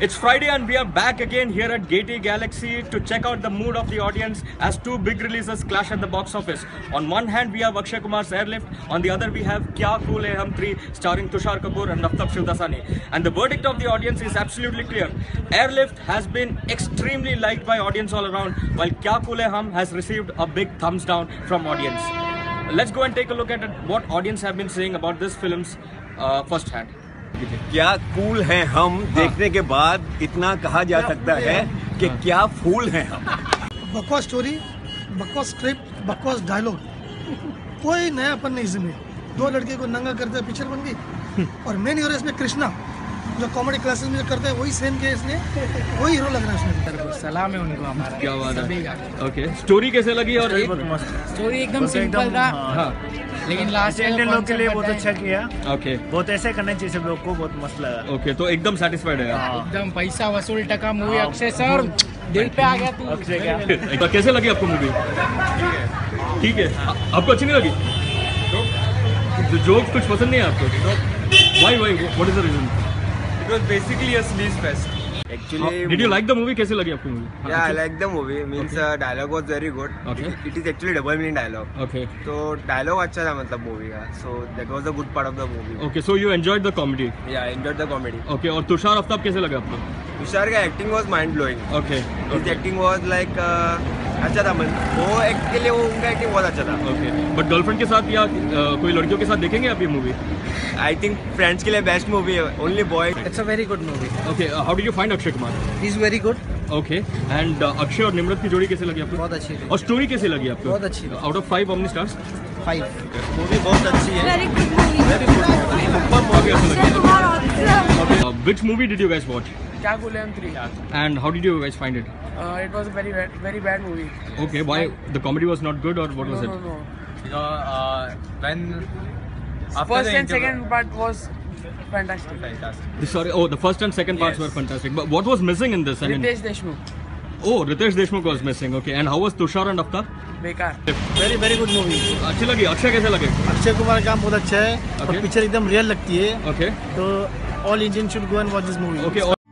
It's Friday and we are back again here at Gaiety Galaxy to check out the mood of the audience as two big releases clash at the box office. On one hand we have Akshay Kumar's Airlift, on the other we have Kya Cool Hai Hum 3 starring Tushar Kapoor and Aftab Shivdasani. And the verdict of the audience is absolutely clear. Airlift has been extremely liked by audience all around, while Kya Cool Hai Hum has received a big thumbs down from audience. Let's go and take a look at what audience have been saying about this film's first hand. क्या cool हैं हम देखने के बाद इतना कहा जा सकता है कि क्या फूल हैं हम। बकवास स्टोरी, बकवास स्क्रिप्ट, बकवास डायलॉग, कोई नयापन नहीं इसमें। दो लड़के को नंगा करते पिक्चर बन गई और मेन हीरो इसमें कृष्णा जो कॉमेडी क्लासेस में करते हैं वही सेम के इसने वही हीरो लग रहा है इसमें। सलाम है उनको हमारा। क्या बात है। ओके, स्टोरी कैसे लगी? और स्टोरी एकदम सिंपल था। हाँ, लेकिन लास्ट इंडियन लोग के लिए बहुत अच्छा किया। ओके, बहुत ऐसे करना चाहिए सब लोग को, बहुत मस्त लगा। ओके, तो एकदम सेटिस्फाइड है आप? एकदम पैसा वसूल टका मूवी। अक्षय सर दिल पे आ गया तू। अक्षय क्या कैसे लगी आपको मूवी? ठीक है। आपको अच्छी नहीं लगी? जोक्स कुछ पसंद नहीं है आपको? Why? What is the reason? It was basically a sleaze fest. Actually, Did you like the movie? कैसे लगी आपको movie? yeah, I like the movie. Means dialogue was very good. Okay. It is actually double meaning dialogue. Okay. तो dialogue अच्छा था मतलब movie का. So that was a good part of the movie. Okay, so you enjoyed the comedy. Yeah, I enjoyed the comedy. Okay, और तुषार आफ्ताब कैसे लगा आपको? तुषार का acting was mind blowing. Okay. His acting was like अच्छा था, वो act के लिए वो उनका एक्टिंग बहुत अच्छा था। Okay. But गर्लफ्रेंड के साथ या कोई लड़कियों के साथ देखेंगे आप ये मूवी? आई थिंक फ्रेंड्स के लिए बेस्ट मूवी है, only boy. It's a very good movie. Okay, how did you find Akshay Kumar? He is very good. Okay, and Akshay और निम्रत की जोड़ी कैसे लगी आपको? बहुत अच्छी थी। और स्टोरी कैसी लगी आपको? बहुत अच्छी थी। Out of 5 how many stars? 5। Movie बहुत अच्छी है। Very good movie. Okay, which movie did you guys watch? क्या बोले हम 3। And how did you guys find it? It was a very bad movie। Okay, why? The comedy was not good or what was it? No. You know, when after First the and second part was fantastic। fantastic. Sorry, the first and second parts Yes. were fantastic. But what was missing in this? I mean, Ritesh Deshmukh Ritesh Deshmukh was missing. Okay, and how was Tushar and Aftab? बेकार। Very good movie. अच्छी लगी। अक्षय कैसे लगे? अक्षय कुमार का काम बहुत अच्छा है Okay. और पिक्चर एकदम रियल लगती है। Okay. तो all Indian should go and watch this movie. Okay.